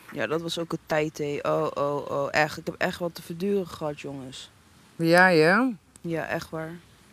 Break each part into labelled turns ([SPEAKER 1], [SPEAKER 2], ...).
[SPEAKER 1] Ja, dat was ook een tijd, hé. Oh. Echt. Ik heb echt wat te verduren gehad, jongens.
[SPEAKER 2] Ja, ja.
[SPEAKER 1] Ja, echt waar.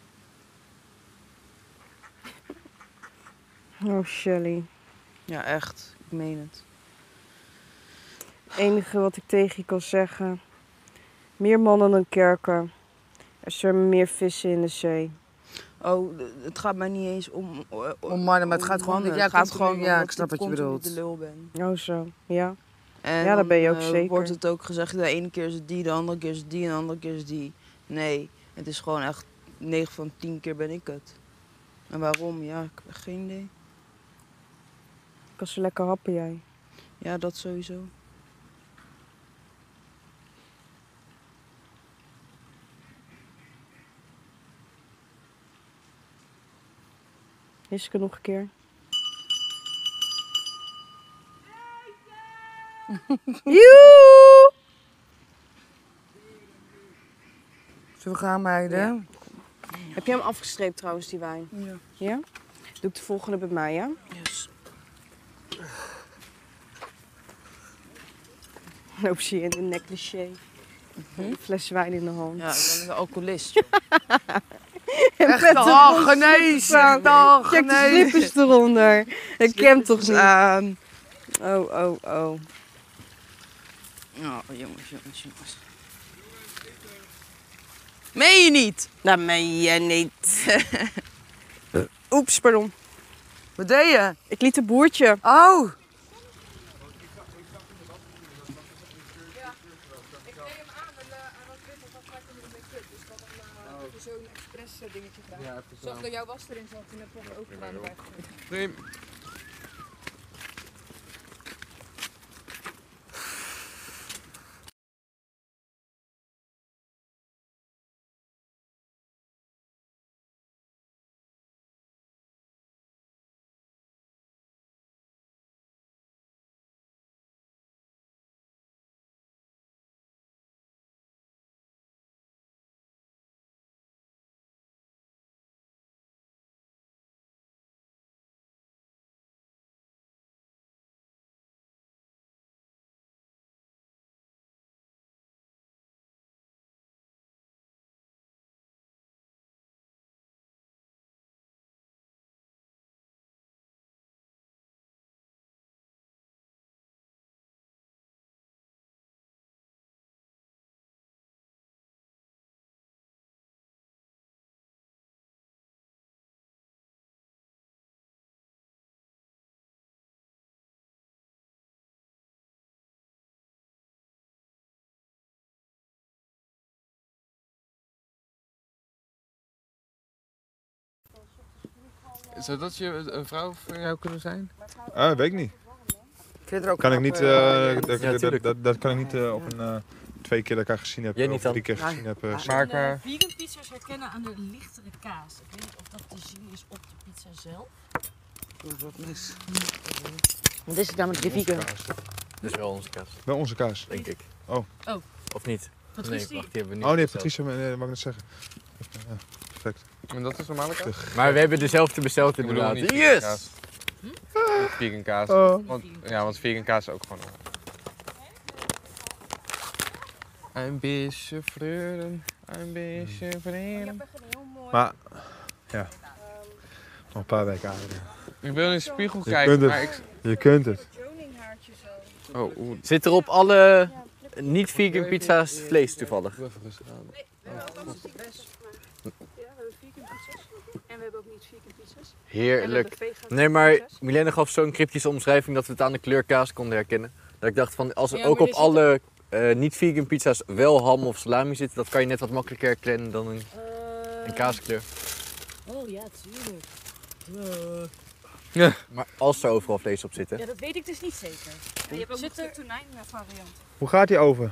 [SPEAKER 3] Oh, Shelly.
[SPEAKER 1] Ja, echt. Ik meen het.
[SPEAKER 3] Het enige wat ik tegen je kan zeggen. Meer mannen dan kerken. Er zwemmen meer vissen in de zee.
[SPEAKER 1] Oh, het gaat mij niet eens om
[SPEAKER 2] mannen, maar het gaat gewoon...
[SPEAKER 1] mannen.
[SPEAKER 2] Ja,
[SPEAKER 1] Het gaat
[SPEAKER 2] continu,
[SPEAKER 1] gewoon
[SPEAKER 2] ja,
[SPEAKER 1] om
[SPEAKER 2] ik snap wat je
[SPEAKER 1] continu
[SPEAKER 2] bedoelt.
[SPEAKER 1] de lul ben.
[SPEAKER 3] Oh, zo. Ja.
[SPEAKER 1] En
[SPEAKER 3] Ja, dat ben je ook
[SPEAKER 1] dan,
[SPEAKER 3] zeker.
[SPEAKER 1] wordt het ook gezegd, de ene keer is het die, de andere keer is het die en de andere keer is het die. Nee, het is gewoon echt 9 van 10 keer ben ik het. En waarom? Ja, ik heb echt geen idee.
[SPEAKER 3] Ik kan zo lekker happen, jij.
[SPEAKER 1] Ja, dat sowieso.
[SPEAKER 3] Is ik er nog een keer? Joe!
[SPEAKER 2] Zullen we gaan, meiden?
[SPEAKER 3] Ja. Heb jij hem afgestreept trouwens, die wijn?
[SPEAKER 1] Ja.
[SPEAKER 3] Ja? Doe ik de volgende bij mij, ja?
[SPEAKER 1] Yes.
[SPEAKER 3] Loop je in een necklace. Een fles wijn in de hand.
[SPEAKER 1] Ja, ik ben een alcoholist, joh.
[SPEAKER 2] Echt, ach nee, zeg toch,
[SPEAKER 3] Check de
[SPEAKER 2] nee.
[SPEAKER 3] slippers eronder. Dat kent toch niet? Oh.
[SPEAKER 1] Oh, jongens. Meen je niet?
[SPEAKER 3] Dat meen je niet. Oeps, pardon.
[SPEAKER 2] Wat deed je?
[SPEAKER 3] Ik liet een boertje.
[SPEAKER 2] Oh.
[SPEAKER 3] Zo'n expres dingetje gedaan. Zag dat jouw was erin zat en heb ik ook gedaan erbij gegooid.
[SPEAKER 4] Prima. Zou dat een vrouw voor jou kunnen zijn?
[SPEAKER 5] Weet ik niet.
[SPEAKER 2] Vind je er ook
[SPEAKER 5] Kan ik
[SPEAKER 2] knap,
[SPEAKER 5] niet,
[SPEAKER 4] tuurlijk.
[SPEAKER 5] dat kan ik niet op een 2 keer dat ik haar gezien heb.
[SPEAKER 4] Jij niet
[SPEAKER 5] of
[SPEAKER 4] dan?
[SPEAKER 5] 3 keer gezien heb.
[SPEAKER 4] Maar
[SPEAKER 6] Vegan pizza's herkennen aan de lichtere kaas. Ik weet niet of dat te zien is op de pizza zelf.
[SPEAKER 2] Wat mis.
[SPEAKER 6] Wat is het nou met de vegan?
[SPEAKER 4] dat is wel onze kaas,
[SPEAKER 5] Wel onze kaas.
[SPEAKER 4] denk ik.
[SPEAKER 5] Oh.
[SPEAKER 4] Of niet?
[SPEAKER 6] Patricia.
[SPEAKER 4] Nee, wacht, die hebben we niet.
[SPEAKER 5] Oh nee,
[SPEAKER 4] besteld.
[SPEAKER 5] Patricia, nee, dat mag ik net zeggen. Ja, perfect.
[SPEAKER 4] En dat is normale kaas?
[SPEAKER 5] Maar
[SPEAKER 4] we hebben dezelfde besteld
[SPEAKER 5] Ik bedoel
[SPEAKER 4] inderdaad.
[SPEAKER 5] niet
[SPEAKER 4] Yes!
[SPEAKER 5] kaas.
[SPEAKER 4] Niet vegan kaas.
[SPEAKER 5] Oh.
[SPEAKER 4] Want vegan kaas is ook gewoon. Een beetje vreuren, een beetje vreuren.
[SPEAKER 5] Maar, ja. Nog een paar weken ouder.
[SPEAKER 4] Ik wil in de spiegel
[SPEAKER 5] Je
[SPEAKER 4] kijken,
[SPEAKER 5] kunt
[SPEAKER 4] maar
[SPEAKER 5] het.
[SPEAKER 4] ik...
[SPEAKER 5] Je kunt het.
[SPEAKER 4] Oh, oeh.
[SPEAKER 7] Zit er op alle niet-vegan pizza's vlees toevallig?
[SPEAKER 4] Doe even rustig aan.
[SPEAKER 3] En we hebben ook niet vegan pizza's.
[SPEAKER 7] Heerlijk. Nee, maar Milena gaf zo'n cryptische omschrijving dat we het aan de kleur kaas konden herkennen. Dat ik dacht van, als er
[SPEAKER 6] Ja,
[SPEAKER 7] ook
[SPEAKER 6] maar
[SPEAKER 7] op
[SPEAKER 6] er zit
[SPEAKER 7] alle niet-vegan pizza's wel ham of salami zit, dat kan je net wat makkelijker herkennen dan een kaaskleur.
[SPEAKER 6] Oh ja, tuurlijk.
[SPEAKER 7] Maar als er overal vlees op zit, hè?
[SPEAKER 6] Ja, dat weet ik dus niet zeker.
[SPEAKER 3] Je hebt ook
[SPEAKER 6] Zit
[SPEAKER 3] nog
[SPEAKER 6] er-
[SPEAKER 3] de tonijn variant.
[SPEAKER 5] Hoe gaat die over?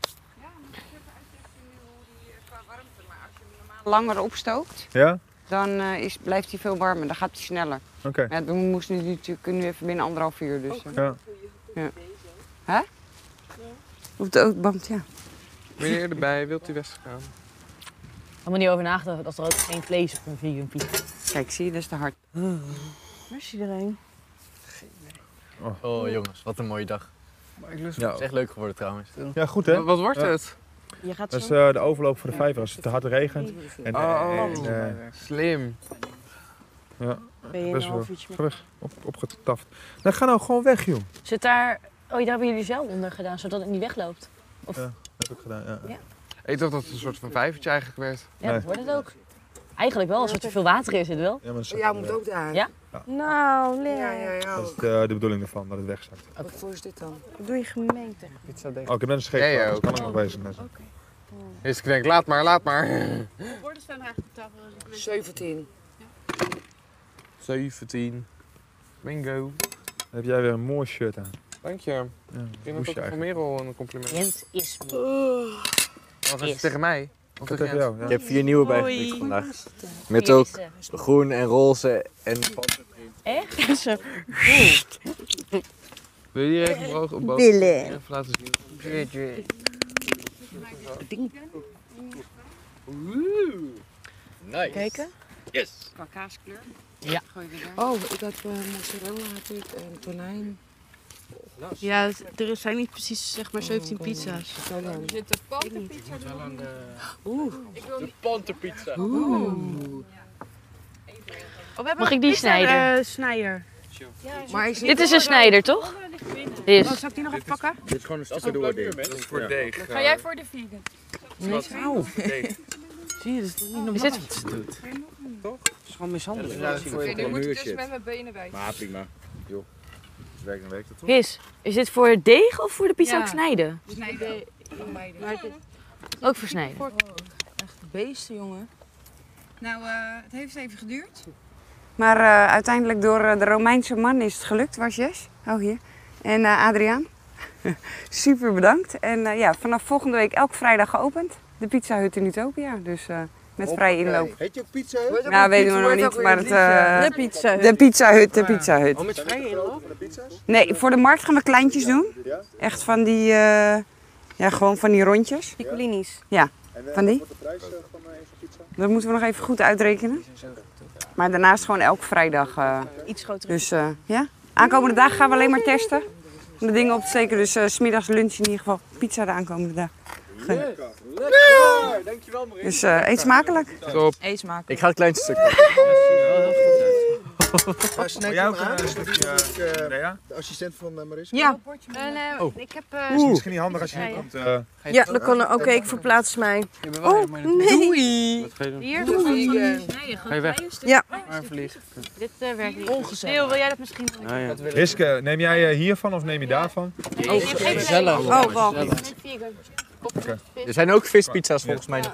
[SPEAKER 8] Langer opstookt,
[SPEAKER 5] Ja?
[SPEAKER 8] dan blijft hij veel warmer. Dan gaat hij sneller.
[SPEAKER 5] Oké.
[SPEAKER 8] Ja, we moesten nu natuurlijk nu even binnen 1,5 uur. Dus,
[SPEAKER 5] Ja.
[SPEAKER 8] Hè? Of de ootband, ja.
[SPEAKER 4] Meneer erbij, wilt u weggaan?
[SPEAKER 6] Helemaal niet over nagedacht dat er ook geen vlees op een vegan pizza.
[SPEAKER 8] Kijk, zie je, dat is te hard.
[SPEAKER 3] Waar is iedereen?
[SPEAKER 7] Oh jongens, wat een mooie dag.
[SPEAKER 4] Maar ik lust
[SPEAKER 5] Ja.
[SPEAKER 7] Het is echt leuk geworden trouwens.
[SPEAKER 5] Ja, goed hè?
[SPEAKER 4] Wat wordt
[SPEAKER 5] Ja.
[SPEAKER 4] het?
[SPEAKER 3] Je gaat
[SPEAKER 5] Dat is
[SPEAKER 3] zo.
[SPEAKER 5] de overloop voor de vijver als het te hard regent.
[SPEAKER 4] Slim.
[SPEAKER 5] Ja,
[SPEAKER 3] Ben je een
[SPEAKER 5] best wel.
[SPEAKER 3] half uurtje
[SPEAKER 5] Ga weg. Opgetaft. Nou, ga nou gewoon weg, joh.
[SPEAKER 6] Zit daar... Oh, daar hebben jullie zeil onder gedaan, zodat het niet wegloopt.
[SPEAKER 5] Dat heb ik gedaan, ja.
[SPEAKER 4] Ik dacht dat het een soort van vijvertje eigenlijk werd.
[SPEAKER 6] Ja,
[SPEAKER 5] Nee.
[SPEAKER 6] dat wordt het ook. Eigenlijk wel, als er te veel water in zit wel.
[SPEAKER 5] Ja, maar dat is,
[SPEAKER 2] Jij moet ook daar.
[SPEAKER 6] Ja?
[SPEAKER 3] Nou, leer.
[SPEAKER 2] Ja.
[SPEAKER 5] dat is de bedoeling ervan, dat het wegzakt.
[SPEAKER 2] Wat voor is dit dan?
[SPEAKER 3] Wat doe je gemeente?
[SPEAKER 7] Pizza denk
[SPEAKER 5] Oh, ik heb net een scheep
[SPEAKER 4] Ja, ja,
[SPEAKER 5] gehad, dus
[SPEAKER 4] ook.
[SPEAKER 5] kan ik nog wezen. Net.
[SPEAKER 4] Is ik denk, laat maar.
[SPEAKER 9] Borden staan er eigenlijk op tafel. Dus ik weet
[SPEAKER 2] 17.
[SPEAKER 4] 17. Bingo.
[SPEAKER 5] Dan heb jij weer een mooi shirt aan.
[SPEAKER 4] Dank je.
[SPEAKER 5] Ja,
[SPEAKER 4] Ik vind het
[SPEAKER 5] moest
[SPEAKER 4] ook
[SPEAKER 5] je
[SPEAKER 4] van
[SPEAKER 5] eigenlijk.
[SPEAKER 4] Merel een compliment.
[SPEAKER 6] Jens is moe.
[SPEAKER 4] Wat is het tegen mij? Of
[SPEAKER 5] Dat
[SPEAKER 4] tegen
[SPEAKER 5] tegen
[SPEAKER 4] Jens?
[SPEAKER 5] jou,
[SPEAKER 7] Ik
[SPEAKER 5] ja.
[SPEAKER 7] heb 4 nieuwe bijgekregen vandaag. Met ook groen en roze en
[SPEAKER 6] Echt? Zo.
[SPEAKER 4] Wil je hier even boven?
[SPEAKER 3] Willen.
[SPEAKER 4] Even laten zien.
[SPEAKER 7] Nice.
[SPEAKER 3] Kijken.
[SPEAKER 7] Yes.
[SPEAKER 8] Qua kaaskleur.
[SPEAKER 6] Ja.
[SPEAKER 8] Gooi je daar.
[SPEAKER 2] Oh, ik had mozzarella had ik en tonijn.
[SPEAKER 9] Ja, er zijn niet precies zeg maar 17 pizza's.
[SPEAKER 2] Italiaan.
[SPEAKER 9] zit de pantenpizza
[SPEAKER 7] De panterpizza.
[SPEAKER 6] Mag ik die snijden?
[SPEAKER 9] Snijder.
[SPEAKER 2] Maar ik
[SPEAKER 6] Dit is een snijder, toch? Dit is.
[SPEAKER 9] Zal ik die nog even pakken?
[SPEAKER 5] Dit is gewoon een stukje doordeel.
[SPEAKER 4] Dat is voor deeg.
[SPEAKER 9] Ga jij voor de vegan?
[SPEAKER 2] zie je, dat is toch niet normaal.
[SPEAKER 6] Is dit?
[SPEAKER 2] Het is gewoon mishandeling.
[SPEAKER 9] Oké, nu moet ik dus met mijn benen bij.
[SPEAKER 5] Maar prima. Joh. Werkt dan werkt het toch?
[SPEAKER 6] Is dit voor deeg of voor de pizza
[SPEAKER 9] Ja.
[SPEAKER 6] ook snijden?
[SPEAKER 9] Snijden.
[SPEAKER 6] Ook voor snijden.
[SPEAKER 1] Beesten, jongen.
[SPEAKER 9] Nou, het heeft even geduurd.
[SPEAKER 8] Maar uiteindelijk door de Romeinse man is het gelukt, was Jess. Oh, hier. En Adriaan. Super bedankt. En ja, vanaf volgende week elke vrijdag geopend. De Pizza Hut in Utopia. Dus met vrije inloop.
[SPEAKER 5] Heet je ook pizza? Hut?
[SPEAKER 8] Nou, weten we nog niet, maar het,
[SPEAKER 3] De pizza.
[SPEAKER 8] de Pizza Hut, de Pizza Hut.
[SPEAKER 2] Oh, met vrije inloop?
[SPEAKER 8] Nee, voor de markt gaan we kleintjes doen. Echt van die, ja, gewoon van die rondjes.
[SPEAKER 3] Piccolini's.
[SPEAKER 8] Van die?
[SPEAKER 5] Wat de prijs van een pizza?
[SPEAKER 8] Dat moeten we nog even goed uitrekenen. Maar daarnaast gewoon elke vrijdag.
[SPEAKER 3] Iets groter.
[SPEAKER 8] Dus ja, aankomende dagen gaan we alleen maar testen. Om de dingen op te steken. Dus 's middags lunch in ieder geval. Pizza de aankomende dag.
[SPEAKER 5] Lekker! Dankjewel Marie.
[SPEAKER 8] Dus eet smakelijk.
[SPEAKER 4] Top.
[SPEAKER 1] Eet smaak.
[SPEAKER 7] Ik ga het kleinste stuk.
[SPEAKER 5] Jij ook een stukje, Lea? De assistent van Marissa?
[SPEAKER 3] Ja.
[SPEAKER 9] Ik heb...
[SPEAKER 5] Het is misschien niet handig als je hier komt.
[SPEAKER 3] Ja, dan kan oké, ik verplaats mij. Oh, nee.
[SPEAKER 4] Wat ga je doen?
[SPEAKER 9] Hier,
[SPEAKER 4] Ga je weg?
[SPEAKER 3] Ja.
[SPEAKER 4] Maar vlieg.
[SPEAKER 9] dit werkt niet.
[SPEAKER 1] Ongezellig.
[SPEAKER 9] Wil jij dat misschien?
[SPEAKER 4] Ah, ja.
[SPEAKER 5] Riske, neem jij hiervan of neem je daarvan?
[SPEAKER 7] Gezellig.
[SPEAKER 3] Oh, wacht.
[SPEAKER 7] Er zijn ook vispizza's volgens mij.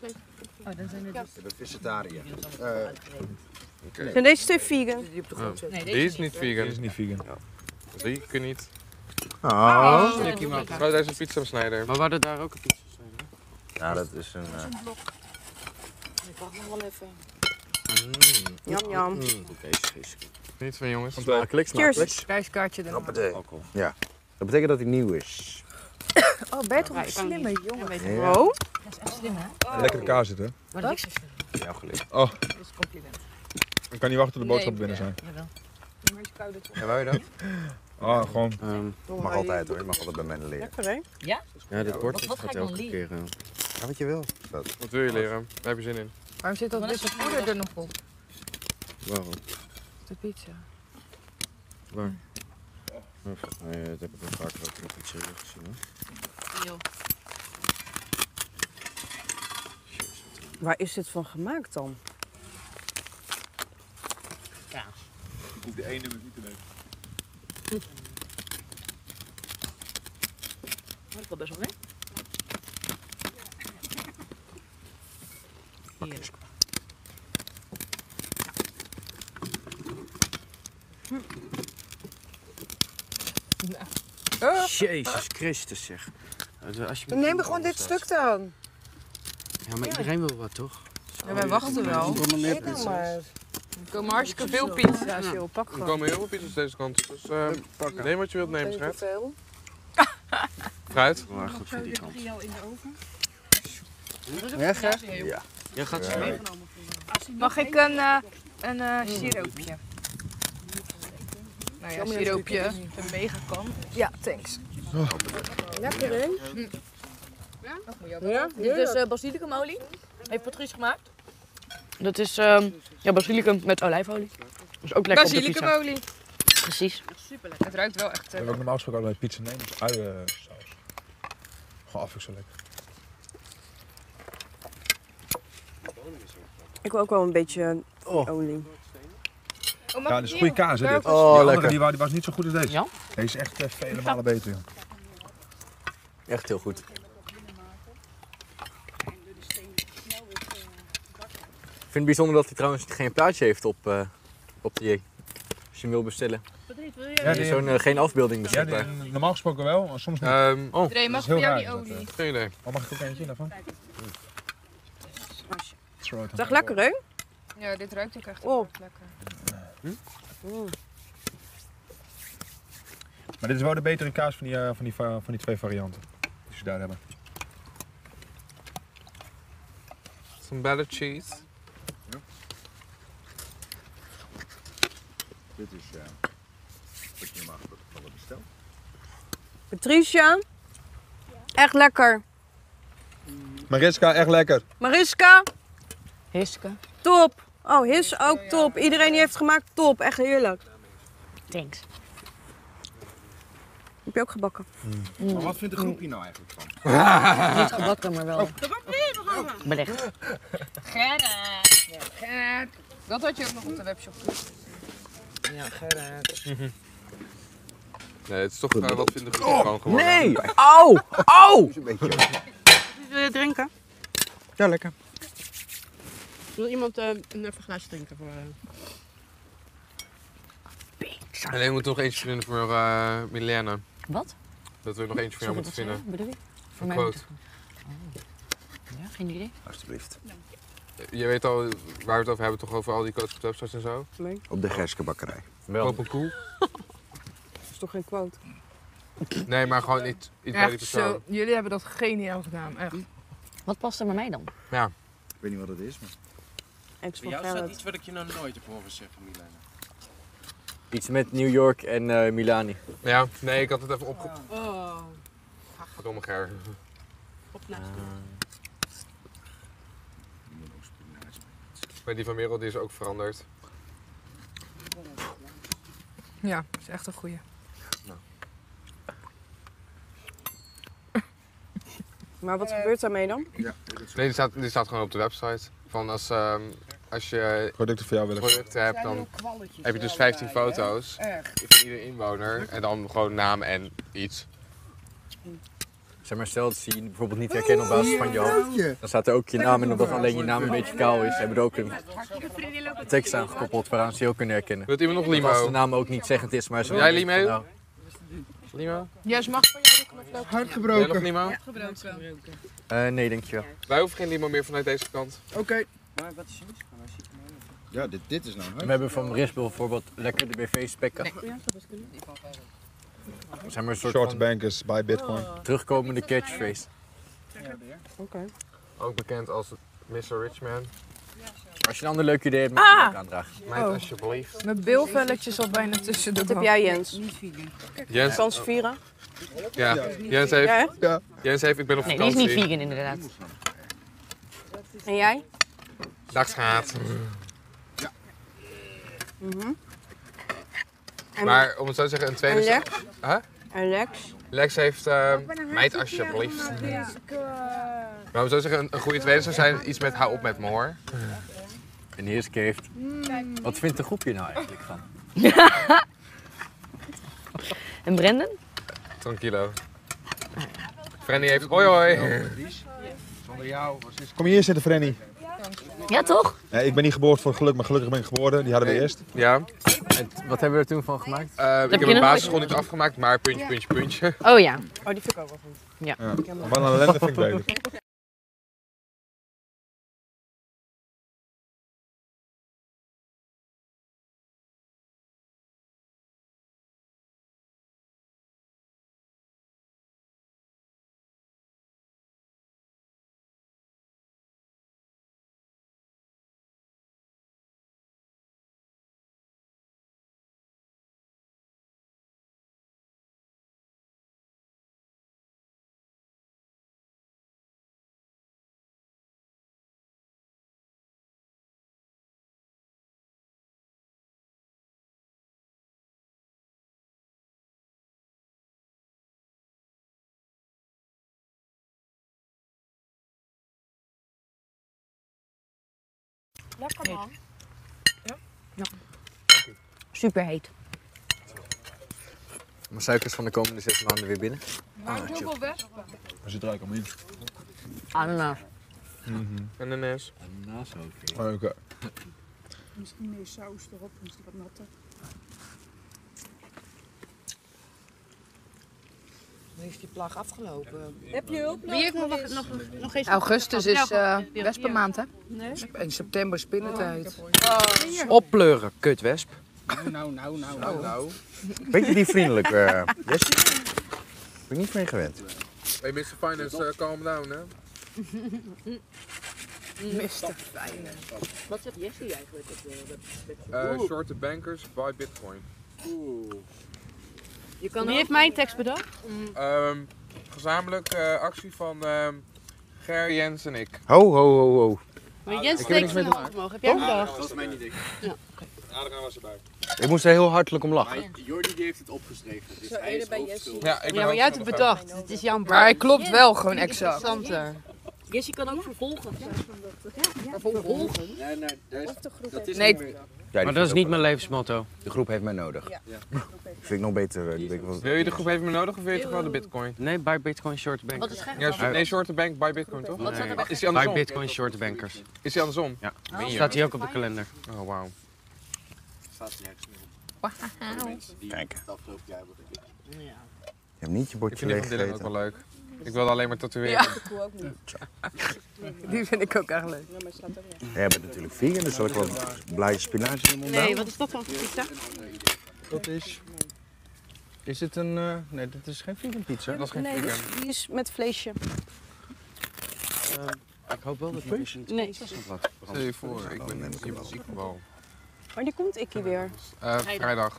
[SPEAKER 5] Vegetariër.
[SPEAKER 3] Zijn deze twee vegan?
[SPEAKER 4] Die is niet vegan.
[SPEAKER 5] Dit is niet vegan.
[SPEAKER 4] Die kun je niet.
[SPEAKER 5] Oh.
[SPEAKER 4] Zou deze een pizza snijder?
[SPEAKER 10] Maar waren daar ook een pizza?
[SPEAKER 5] Ja, dat is een...
[SPEAKER 2] Ik wacht nog wel even.
[SPEAKER 3] Jam, jam.
[SPEAKER 4] Niet van jongens.
[SPEAKER 7] Smakelijk, smakelijk.
[SPEAKER 9] Prijskaartje erop.
[SPEAKER 5] Ja. Dat betekent dat hij nieuw is.
[SPEAKER 3] Oh, Bert, toch een slimme jongen.
[SPEAKER 5] Ja.
[SPEAKER 3] Oh.
[SPEAKER 6] Dat is echt slim, hè?
[SPEAKER 5] Lekkere kaas zitten.
[SPEAKER 6] Maar dat is echt slim.
[SPEAKER 5] Ja, geleerd.
[SPEAKER 6] Dat is een compliment.
[SPEAKER 5] Ik kan niet wachten tot de boodschappen binnen zijn.
[SPEAKER 6] Jawel.
[SPEAKER 5] Ja, wou je dat? Ah, gewoon.
[SPEAKER 10] Mag altijd hoor, je mag altijd bij mij leren.
[SPEAKER 3] Lekker, hè?
[SPEAKER 6] Ja?
[SPEAKER 10] Ja, dit bord
[SPEAKER 6] Wat ga
[SPEAKER 10] gaat
[SPEAKER 6] ik dan
[SPEAKER 10] elke
[SPEAKER 6] leren?
[SPEAKER 10] keer. Ja, wat je wil.
[SPEAKER 4] Wat wil je leren? Daar heb je zin in.
[SPEAKER 9] Waarom zit dat witte poeder er nog op?
[SPEAKER 10] Waarom?
[SPEAKER 9] De pizza.
[SPEAKER 10] Waar? Oh, volgens mij dat heb ik wel vaker ook nog iets gezien hoor.
[SPEAKER 3] Waar is dit van gemaakt dan?
[SPEAKER 5] Ik hoef de ene nummer niet te weten.
[SPEAKER 6] Dat valt best wel mee. Heerlijk.
[SPEAKER 10] Jezus Christus zeg.
[SPEAKER 2] Neem er gewoon dit stuk dan.
[SPEAKER 10] Ja, maar iedereen wil wat toch?
[SPEAKER 9] Ja, wij wachten wel.
[SPEAKER 2] Eet nou maar.
[SPEAKER 9] Er komen hartstikke veel pizza's, joh. Pak
[SPEAKER 4] Er
[SPEAKER 9] gewoon.
[SPEAKER 4] komen heel veel pizza's deze kant. Dus neem wat je wilt nemen,
[SPEAKER 2] Neem je te
[SPEAKER 4] schat.
[SPEAKER 2] veel?
[SPEAKER 4] Fruit.
[SPEAKER 10] Maar goed voor die kant.
[SPEAKER 4] Ja, graag.
[SPEAKER 10] Ja. Jij gaat ze mee.
[SPEAKER 9] Mag ik een siroopje?
[SPEAKER 2] Nou ja, siroopje. Een mega kan. Ja, thanks.
[SPEAKER 3] Lekker, hè?
[SPEAKER 6] Ja, dit is basilicumolie. Heeft Patrice gemaakt. Dat is basilicum met olijfolie. Dat is ook lekker op de pizza.
[SPEAKER 2] Basilicumolie.
[SPEAKER 6] Precies.
[SPEAKER 2] Super lekker. Het ruikt wel echt...
[SPEAKER 5] We hebben ook normaal gesproken altijd bij pizza nemen. Dus uiensaus. Gewoon af, ik zo lekker.
[SPEAKER 3] Ik wil ook wel een beetje olie.
[SPEAKER 5] Ja, dat is goede kaas, hè, dit.
[SPEAKER 7] Oh,
[SPEAKER 5] die
[SPEAKER 7] lekker.
[SPEAKER 5] andere die was niet zo goed als deze.
[SPEAKER 6] Ja?
[SPEAKER 5] Deze is echt vele malen beter, joh.
[SPEAKER 7] Echt heel goed. Ik vind het bijzonder dat hij trouwens geen plaatje heeft op de J. Als je hem wil bestellen.
[SPEAKER 5] Ja, die,
[SPEAKER 7] geen afbeelding
[SPEAKER 5] ja,
[SPEAKER 7] beschikbaar.
[SPEAKER 5] normaal gesproken wel, maar soms niet.
[SPEAKER 2] Dre, mag
[SPEAKER 5] is heel
[SPEAKER 2] voor jou
[SPEAKER 5] raar,
[SPEAKER 2] die
[SPEAKER 5] dat,
[SPEAKER 2] olie?
[SPEAKER 4] Geen idee.
[SPEAKER 5] Mag ik ook eentje daarvan?
[SPEAKER 3] Zeg lekker, hè?
[SPEAKER 2] Ja, dit ruikt ook echt
[SPEAKER 3] Oh.
[SPEAKER 2] lekker.
[SPEAKER 5] Maar dit is wel de betere kaas van die twee varianten. Die ze daar hebben.
[SPEAKER 4] Some better cheese.
[SPEAKER 10] Dit is wat je normaal gesproken bestelt.
[SPEAKER 3] Patricia? Echt lekker.
[SPEAKER 5] Mariska, echt lekker.
[SPEAKER 3] Mariska?
[SPEAKER 6] Hiske.
[SPEAKER 3] Top. Oh, His ook top. Iedereen die heeft gemaakt, top. Echt heerlijk.
[SPEAKER 6] Thanks.
[SPEAKER 3] Heb je ook gebakken?
[SPEAKER 10] Maar wat vindt de groep hier nou eigenlijk van?
[SPEAKER 6] Niet gebakken, maar wel belegd.
[SPEAKER 2] Gerrit. Dat had je ook nog op de webshop. Ja, Gerrit.
[SPEAKER 4] Nee, het is toch wat vindt de groep gewoon geworden.
[SPEAKER 7] Nee! Au! Au!
[SPEAKER 9] Wil je drinken?
[SPEAKER 7] Ja, lekker.
[SPEAKER 9] Wil iemand even glaasje drinken voor...
[SPEAKER 4] Alleen we moeten nog eentje vinden voor Milena.
[SPEAKER 6] Wat?
[SPEAKER 4] Dat we nog eentje voor jou moeten vinden.
[SPEAKER 6] Bedoel je? Voor
[SPEAKER 4] Een
[SPEAKER 6] mij
[SPEAKER 4] quote.
[SPEAKER 6] Ja, geen idee.
[SPEAKER 10] Alsjeblieft.
[SPEAKER 4] Je weet al waar we het over hebben, toch over al die quotes op de websites en zo?
[SPEAKER 10] Op de Gerske bakkerij.
[SPEAKER 7] Wel.
[SPEAKER 4] Koop een koe.
[SPEAKER 3] Dat is toch geen quote?
[SPEAKER 4] Nee, maar gewoon iets bij die
[SPEAKER 2] Echt
[SPEAKER 4] persoon.
[SPEAKER 2] zo. Jullie hebben dat geniaal gedaan. Echt.
[SPEAKER 6] Wat past er bij mij dan?
[SPEAKER 4] Ja.
[SPEAKER 10] Ik weet niet wat het is, maar...
[SPEAKER 3] Ex
[SPEAKER 11] Bij
[SPEAKER 3] van
[SPEAKER 11] jou staat
[SPEAKER 3] Gerrit.
[SPEAKER 11] iets wat ik je nog nooit heb horen zeggen, Milena.
[SPEAKER 7] Iets met New York en Milani.
[SPEAKER 4] Ja, nee, ik had het even opge...
[SPEAKER 2] Oh.
[SPEAKER 4] Domme Ger. Maar die van Merel die is ook veranderd.
[SPEAKER 2] Ja, dat is echt een goeie.
[SPEAKER 3] Maar wat gebeurt daarmee dan?
[SPEAKER 10] Ja,
[SPEAKER 4] Nee, die staat gewoon op de website. Van als je
[SPEAKER 5] Producten voor jou willen.
[SPEAKER 4] producten hebt, dan heb je dus 15 foto's van ieder inwoner. En dan gewoon naam en iets.
[SPEAKER 7] Zeg maar, stel dat ze je bijvoorbeeld niet herkennen op basis van je hoofd. Dan staat er ook je naam in, omdat alleen je naam een beetje kaal is. Hebben we er ook een tekst aan gekoppeld waaraan ze je ook kunnen herkennen.
[SPEAKER 4] Wilt iemand nog
[SPEAKER 7] Als de
[SPEAKER 4] limo?
[SPEAKER 7] naam ook niet zeggend is, maar ze
[SPEAKER 4] Jij
[SPEAKER 7] weten
[SPEAKER 4] limo?
[SPEAKER 7] van, nou,
[SPEAKER 4] Limo?
[SPEAKER 2] Yes, mag van jou de knoflook?
[SPEAKER 10] Hard
[SPEAKER 4] Wil je nog limo?
[SPEAKER 7] nee, dankjewel.
[SPEAKER 4] Wij hoeven geen limo meer vanuit deze kant.
[SPEAKER 10] Oké.
[SPEAKER 11] Maar wat is er mis?
[SPEAKER 10] Ja, dit is nou
[SPEAKER 7] We hebben van Rispel bijvoorbeeld lekker de BV spekken. Zeg maar een soort
[SPEAKER 5] Short
[SPEAKER 7] van
[SPEAKER 5] bankers by Bitcoin.
[SPEAKER 7] terugkomende catchphrase.
[SPEAKER 3] Oké.
[SPEAKER 4] Ook bekend als Mr. Richman.
[SPEAKER 7] Als je een ander leuk idee hebt, mag je het ook aandragen.
[SPEAKER 4] Meid, alsjeblieft.
[SPEAKER 2] Mijn bilvelletjes al bijna tussen de
[SPEAKER 3] Wat heb jij, Jens?
[SPEAKER 4] Jens,
[SPEAKER 3] Kans vieren?
[SPEAKER 4] ja. Jens heeft,
[SPEAKER 3] Ja, echt?
[SPEAKER 4] Jens heeft, ik ben op
[SPEAKER 6] Nee, die is
[SPEAKER 4] vakantie.
[SPEAKER 6] niet vegan inderdaad.
[SPEAKER 3] En jij?
[SPEAKER 4] Dag schaat.
[SPEAKER 3] En,
[SPEAKER 4] Maar om het zo te zeggen, een tweede...
[SPEAKER 3] en Lex?
[SPEAKER 4] Huh?
[SPEAKER 3] En Lex?
[SPEAKER 4] Lex heeft, meid alsjeblieft. Maar om zo te zeggen, een goede tweede zou zijn iets met hou op met me hoor.
[SPEAKER 7] En de eerste keer heeft... Wat vindt de groep hier nou eigenlijk van?
[SPEAKER 6] En Brendan?
[SPEAKER 4] Tranquilo. Frenny heeft hoi hoi.
[SPEAKER 10] Zonder jou was dit...
[SPEAKER 5] Kom hier zitten, Frenny.
[SPEAKER 6] Ja, toch?
[SPEAKER 5] Nee, ik ben niet geboren voor het geluk, maar gelukkig ben ik geboren. Die hadden we eerst.
[SPEAKER 4] Ja,
[SPEAKER 7] En wat hebben we er toen van gemaakt?
[SPEAKER 4] ik heb
[SPEAKER 6] je
[SPEAKER 4] mijn
[SPEAKER 6] nog
[SPEAKER 4] basisschool niet afgemaakt, maar puntje, puntje, puntje.
[SPEAKER 6] Oh ja.
[SPEAKER 3] Oh, die vind ik ook wel goed.
[SPEAKER 6] Ja.
[SPEAKER 5] Wat een ellende vind ik beter.
[SPEAKER 2] Lekker man.
[SPEAKER 6] Ja. Super heet.
[SPEAKER 7] Mijn suikers van de komende 6 maanden weer binnen.
[SPEAKER 2] Heel veel wespen.
[SPEAKER 5] Er zit er eigenlijk allemaal in.
[SPEAKER 6] Ananas.
[SPEAKER 4] Ananas.
[SPEAKER 7] Ananas ook.
[SPEAKER 5] Oké.
[SPEAKER 2] Misschien meer saus erop, misschien wat natter.
[SPEAKER 6] Nu is die plaag afgelopen.
[SPEAKER 2] Heb je hulp?
[SPEAKER 9] Wie heeft nog geen...
[SPEAKER 2] Augustus is wespenmaand, hè?
[SPEAKER 9] Nee.
[SPEAKER 2] En september spinnentijd.
[SPEAKER 10] Oppleuren, kutwesp.
[SPEAKER 11] Nou.
[SPEAKER 10] Beetje die vriendelijk, Jesse. Ben ik niet mee gewend.
[SPEAKER 4] Hey Mr. Finance, calm down hè.
[SPEAKER 2] Mr. Fijn.
[SPEAKER 6] Wat zegt Jessie eigenlijk?
[SPEAKER 4] Shorter bankers, buy bitcoin.
[SPEAKER 6] Je kan
[SPEAKER 9] Wie heeft mijn tekst bedacht?
[SPEAKER 4] Gezamenlijk actie van Ger, Jens en ik.
[SPEAKER 10] Ho.
[SPEAKER 9] Maar Jens steekt zijn hand omhoog. Heb jij bedacht?
[SPEAKER 11] Dat was mijn idee.
[SPEAKER 9] Ja.
[SPEAKER 11] Adriaan was erbij.
[SPEAKER 10] Ik moest er heel hartelijk om lachen.
[SPEAKER 11] Maar Jordi die heeft het opgeschreven. Dus hij is hoofdschuldig.
[SPEAKER 4] Ja, ik ben
[SPEAKER 9] Maar jij hebt het bedacht. Het is jouw
[SPEAKER 2] Maar hij klopt wel gewoon exact.
[SPEAKER 9] Interessante.
[SPEAKER 6] Jessie kan ook vervolgen.
[SPEAKER 9] Vervolgen?
[SPEAKER 11] Nee, dat is
[SPEAKER 2] Nee.
[SPEAKER 11] niet meer.
[SPEAKER 10] Ja,
[SPEAKER 12] Maar dat is niet mijn levensmotto.
[SPEAKER 10] De groep heeft mij nodig.
[SPEAKER 2] Ja.
[SPEAKER 10] Vind ik nog beter. Die week was...
[SPEAKER 4] Wil je de groep even meer nodig of wil je toch wel de bitcoin?
[SPEAKER 12] Nee, buy bitcoin short
[SPEAKER 6] Wat
[SPEAKER 12] bankers.
[SPEAKER 6] is gek?
[SPEAKER 4] Ja, nee, shorter bank, buy bitcoin toch?
[SPEAKER 6] Wat staat erbij?
[SPEAKER 4] Is die
[SPEAKER 12] Buy
[SPEAKER 4] andersom?
[SPEAKER 12] bitcoin short bankers.
[SPEAKER 4] Is die andersom?
[SPEAKER 12] Ja.
[SPEAKER 4] Meen je?
[SPEAKER 12] Staat hier ook op de kalender.
[SPEAKER 4] Oh, wauw.
[SPEAKER 11] Staat nergens meer op. Voor mensen die
[SPEAKER 10] Kijk.
[SPEAKER 11] het afgelopen jaar hebben gekeken.
[SPEAKER 10] Je hebt niet je
[SPEAKER 4] Ik
[SPEAKER 10] bordje
[SPEAKER 4] vind die van Dylan ook
[SPEAKER 10] leeggegeten.
[SPEAKER 4] wel leuk. Ik wilde alleen maar tatoeëren.
[SPEAKER 2] Die vind ik ook echt leuk.
[SPEAKER 10] Jij bent natuurlijk vegan, dus zal ik wel blije spinazie in mijn mond
[SPEAKER 9] Nee, wat is dat dan voor pizza?
[SPEAKER 5] Dat is... Is het een... nee, dit is geen vegan pizza.
[SPEAKER 4] Dat is geen
[SPEAKER 3] Nee,
[SPEAKER 4] vegan.
[SPEAKER 3] die is met vleesje.
[SPEAKER 12] Ik hoop wel dat het niet
[SPEAKER 9] Nee.
[SPEAKER 12] wat.
[SPEAKER 4] Stel je voor, ik ben in ziek wel.
[SPEAKER 3] Wanneer komt Ikkie weer?
[SPEAKER 4] Vrijdag.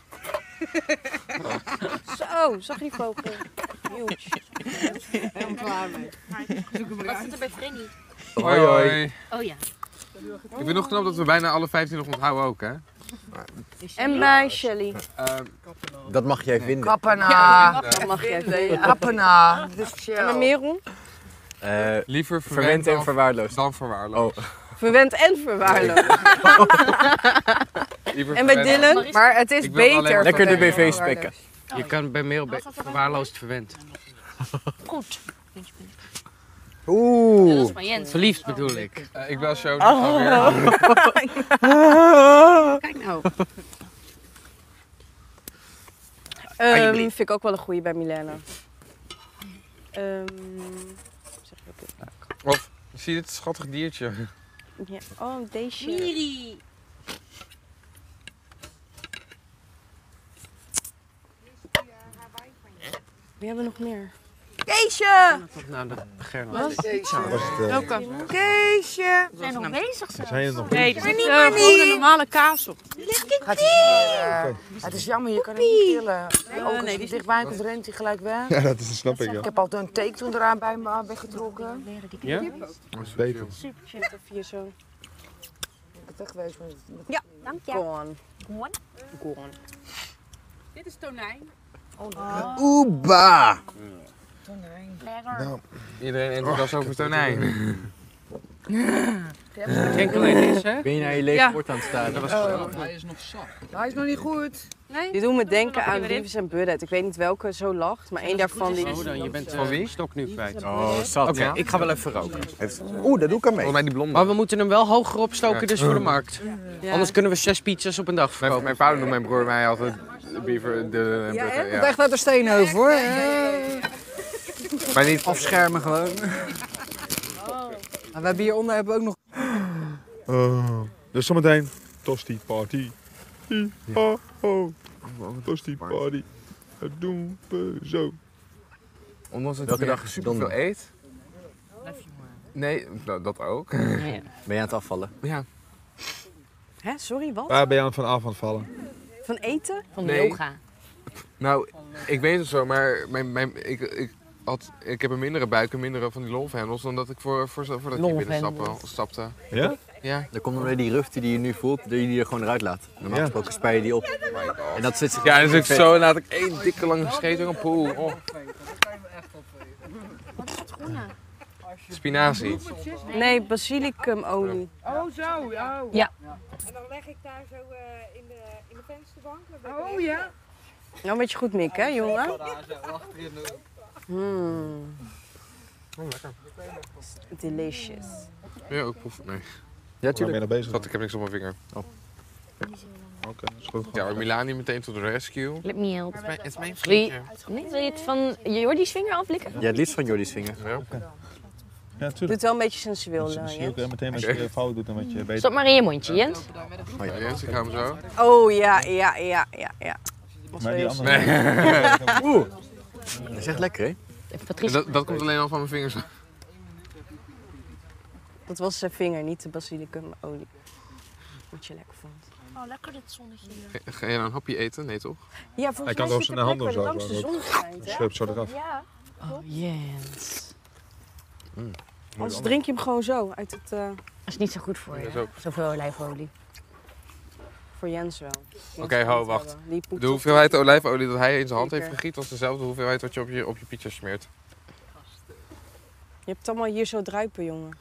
[SPEAKER 3] Zo, zag je die vogel? Huge.
[SPEAKER 9] Helemaal klaar mee.
[SPEAKER 6] Wat zit er bij Frenny?
[SPEAKER 4] Hoi hoi.
[SPEAKER 6] Oh ja.
[SPEAKER 4] Ik vind nog knap dat we bijna alle 15 nog onthouden ook, hè?
[SPEAKER 3] En bij Shelly.
[SPEAKER 7] Dat mag jij vinden.
[SPEAKER 2] Kappena.
[SPEAKER 3] Dat mag jij vinden.
[SPEAKER 2] Kappena. Dit is
[SPEAKER 3] En bij
[SPEAKER 2] chill.
[SPEAKER 3] Merel?
[SPEAKER 4] Liever
[SPEAKER 7] Verwend en verwaarloosd.
[SPEAKER 4] dan verwaarloosd.
[SPEAKER 7] Oh.
[SPEAKER 3] Verwend en verwaarloosd.
[SPEAKER 4] Liever
[SPEAKER 3] En bij
[SPEAKER 4] verwend.
[SPEAKER 3] Dylan?
[SPEAKER 2] Maar het is
[SPEAKER 4] Ik wil alleen
[SPEAKER 2] beter.
[SPEAKER 4] maar
[SPEAKER 7] Lekker de
[SPEAKER 2] verwend
[SPEAKER 7] BV
[SPEAKER 2] dan
[SPEAKER 7] spekken.
[SPEAKER 12] Je kan bij mail verwaarloosd verwend.
[SPEAKER 6] Goed.
[SPEAKER 10] Oeh.
[SPEAKER 6] Dat is van Jens.
[SPEAKER 12] Verliefd bedoel ik.
[SPEAKER 4] Ik bel show dus alweer.
[SPEAKER 9] Kijk nou.
[SPEAKER 3] Vind ik ook wel een goeie bij Milena. Zeg je ook heel vaak.
[SPEAKER 4] Of, zie je dit schattig diertje?
[SPEAKER 3] Ja. Oh, deze.
[SPEAKER 6] Miri.
[SPEAKER 3] Wie hebben we nog meer?
[SPEAKER 2] Keesje!
[SPEAKER 12] Nou, de Gerland.
[SPEAKER 10] Was het,
[SPEAKER 9] Welke?
[SPEAKER 2] Keesje!
[SPEAKER 6] We zijn nog bezig zo.
[SPEAKER 5] Zijn het nog
[SPEAKER 9] Nee, er zit gewoon een normale kaas op.
[SPEAKER 2] Gaat hij het is jammer, je kan hem niet killen. Ook als hij dichtbij komt, rent hij gelijk weg.
[SPEAKER 5] Ja, dat snap ik, ja.
[SPEAKER 2] Ik heb altijd een take toen eraan bij me weggetrokken.
[SPEAKER 12] Ja?
[SPEAKER 5] Dat is beter.
[SPEAKER 3] Super chill. 4 zo.
[SPEAKER 2] Ik heb echt geweest met
[SPEAKER 3] Ja,
[SPEAKER 6] dank je.
[SPEAKER 3] Gohan.
[SPEAKER 6] Gohan.
[SPEAKER 9] Dit is tonijn.
[SPEAKER 10] Oeba!
[SPEAKER 6] Lekker.
[SPEAKER 10] Nou,
[SPEAKER 4] Iedereen enthousiast over tonijn.
[SPEAKER 12] Denk alleen eens, hè?
[SPEAKER 7] Ben je naar je lege bord aan het staren?
[SPEAKER 11] Hij is nog zacht.
[SPEAKER 2] Hij is nog niet goed.
[SPEAKER 9] Nee?
[SPEAKER 3] Die doen me denken aan Beavis en Butthead. Ik weet niet welke zo lacht, maar één daarvan die...
[SPEAKER 12] Oh, dan, je bent
[SPEAKER 4] Van wie?
[SPEAKER 12] de stok nu kwijt.
[SPEAKER 7] Oh, zat.
[SPEAKER 4] Oké.
[SPEAKER 12] Ik ga wel even roken.
[SPEAKER 10] Oeh, dat doe ik aan mee.
[SPEAKER 4] Volgens mij die blonde.
[SPEAKER 12] Maar we moeten hem wel hoger opstoken,
[SPEAKER 4] Ja.
[SPEAKER 12] dus voor de markt.
[SPEAKER 3] Ja.
[SPEAKER 12] Anders kunnen we 6 pizza's op een dag verkopen.
[SPEAKER 4] Mijn vader noemt mijn broer mij altijd Beaver de Butter. Ja.
[SPEAKER 2] Echt uit de Steenhoven hoor.
[SPEAKER 4] Maar niet
[SPEAKER 2] Afschermen gewoon. En we hebben hieronder hebben we ook nog...
[SPEAKER 5] Dus zometeen tosti party. Oh, oh. Tosti party. Dat doen we zo.
[SPEAKER 4] Ondanks dat
[SPEAKER 7] Welke
[SPEAKER 4] hij
[SPEAKER 7] dag is
[SPEAKER 4] superveel
[SPEAKER 7] donderdag?
[SPEAKER 4] eet. Nee, dat ook.
[SPEAKER 7] Ben je aan het afvallen?
[SPEAKER 4] Ja.
[SPEAKER 3] Hè, sorry, wat?
[SPEAKER 5] Waar ben je aan van af aan het vallen?
[SPEAKER 3] Van eten?
[SPEAKER 6] Van
[SPEAKER 4] Nee.
[SPEAKER 6] yoga.
[SPEAKER 4] Nou, ik weet het zo, maar ik heb een mindere buik en mindere van die lolvenhendels dan dat ik voordat ik hier binnen stapte.
[SPEAKER 5] Ja?
[SPEAKER 4] Ja.
[SPEAKER 7] Dan komt omdat die rust die je nu voelt, dat je die er gewoon eruit laat. Normaal
[SPEAKER 5] Ja.
[SPEAKER 7] gesproken spij je die op. En dat zit
[SPEAKER 4] Ja, dan zit ik zo en laat ik één dikke lange scheet en een poel. Oh.
[SPEAKER 6] Wat is het groene?
[SPEAKER 4] Spinazie.
[SPEAKER 3] Nee, basilicumolie.
[SPEAKER 2] Oh, zo. Oh.
[SPEAKER 3] Ja.
[SPEAKER 2] En dan leg ik daar zo in de vensterbank. Oh, ja.
[SPEAKER 3] Nou, een beetje goed mikken, hè, jongen?
[SPEAKER 4] Oh, lekker.
[SPEAKER 3] Delicious.
[SPEAKER 4] Wil je ook proeven? Nee.
[SPEAKER 5] Ja, tuurlijk.
[SPEAKER 4] Schat, ik heb niks op mijn vinger. Oh.
[SPEAKER 5] Oké, dat is goed.
[SPEAKER 4] Ja, maar Milani meteen tot de rescue.
[SPEAKER 6] Let me help.
[SPEAKER 4] Het is mijn
[SPEAKER 6] Wil je,
[SPEAKER 4] vriendje.
[SPEAKER 6] nee, wil je het van Jordi's vinger aflikken?
[SPEAKER 7] Ja, het liefst van Jordi's vinger.
[SPEAKER 4] Ja.
[SPEAKER 5] Ja, tuurlijk.
[SPEAKER 3] Doet wel een beetje sensueel,
[SPEAKER 5] Dan zie je ook
[SPEAKER 3] Jens.
[SPEAKER 5] meteen als je fout doet, dan wat je beter.
[SPEAKER 6] Stop maar in je mondje, Jens.
[SPEAKER 4] Oh ja, Jens, ik ga hem zo.
[SPEAKER 3] Oh, ja.
[SPEAKER 5] Maar die andere...
[SPEAKER 4] Nee.
[SPEAKER 7] Oeh, dat is echt lekker, hè?
[SPEAKER 4] Dat komt alleen al van mijn vingers.
[SPEAKER 3] Dat was zijn vinger, niet de basilicumolie. Wat je lekker vond.
[SPEAKER 9] Oh, lekker dit zonnetje hier.
[SPEAKER 4] Ga je nou een hapje eten? Nee, toch?
[SPEAKER 3] Ja, volgens
[SPEAKER 5] Hij kan
[SPEAKER 3] mij
[SPEAKER 5] door
[SPEAKER 3] zit
[SPEAKER 5] zijn
[SPEAKER 3] de
[SPEAKER 5] handen
[SPEAKER 3] plek waar de
[SPEAKER 5] zo.
[SPEAKER 3] langste zon schijnt, hè?
[SPEAKER 5] Sleept zo eraf.
[SPEAKER 3] Ja.
[SPEAKER 6] Oh, Jens.
[SPEAKER 3] Anders drink je hem gewoon zo uit het...
[SPEAKER 6] Dat is niet zo goed voor je,
[SPEAKER 4] Dat is ook.
[SPEAKER 6] zoveel olijfolie.
[SPEAKER 3] Voor Jens wel.
[SPEAKER 4] Oké, ho, wacht. De hoeveelheid olijfolie dat hij in zijn hand heeft gegiet was dezelfde hoeveelheid wat je op je pizza smeert.
[SPEAKER 3] Je hebt het allemaal hier zo druipen, jongen.